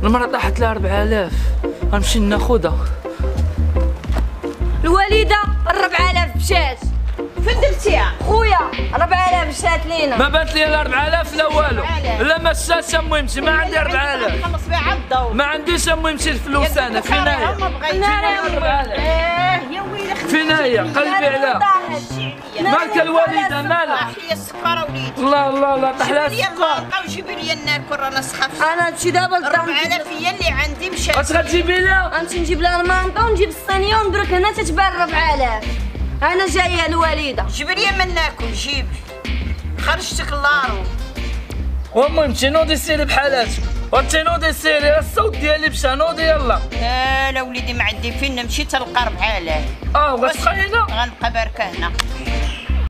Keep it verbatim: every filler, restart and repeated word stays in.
المرة طاحت لها أربعة آلاف، غنمشي ناخدها. الوالدة أربعة آلاف مشات. فين درتيها؟ خويا أربعة آلاف مشات لينا. ما بانت لي أربعة آلاف لا والو، لا ما شاتش أمي نمشي، ما عندي أربعة آلاف. خلص بها الضو. ما عنديش أمي نمشي الفلوس أنا، فين هي؟ فين هي؟ يا ويلي فين هي؟ قلبي عليها. مالك الوالدة مالها؟ هي السكر وليدي. الله الله الله طاح لها جيبي لي السكر. المرقة وجيبي لي الناكل رانا سخف. أنا هادشي دابا أربعة آلاف هي اللي عندي مشات. اش غتجيبي لها؟ غنمشي نجيب لها المانطا ونجيب الصينية وندرك هنا تتباع أربعة آلاف. أنا جاية الوالدة. جيبي لي من ناكل جيبي. خرجتك اللارو. وامي مشي نوضي سيري بحالاتك، وانتي نوضي سيري، الصوت ديالي مشى، نوضي يلا. لا لا وليدي ما عندي فين نمشي تلقى أربعة آلاف. اه وغتبقى هنا؟ غنبقى باركة هنا.